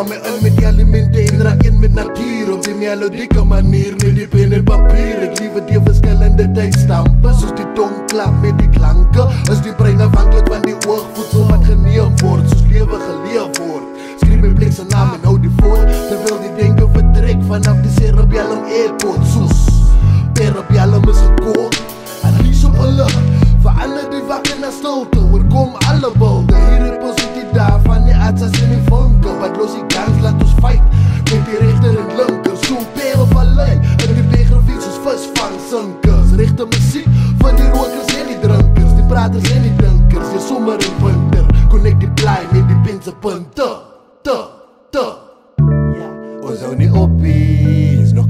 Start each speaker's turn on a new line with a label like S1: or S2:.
S1: Hou my in met die elemente en raak in met natuur op die melodieke manier, nie die pen en papier. Ek liewe die verskillende tydstampe, soos die tong klap met die klanke. Is die brein afhanklik van die oogvoedsel wat geneem word, soos lewe geleef word. Skryf my plek sy naam en hou die voort, terwyl die denke vertrek vanaf die cerebellum airport. Soos cerebellum is gekoord, en lies op hulle verander die wakker na stilte, oorkom alle bilde. Hier het positie daar van die atsas en die vonke, wat los die gangs, laat ons fight met die rechter en linker. So pere vallei, in die biografie soos visvang sinkers. Rechte muziek vir die rokers en die drinkers, die praters en die dinkers. Die somer en winter, connect die blaai met die pense punte.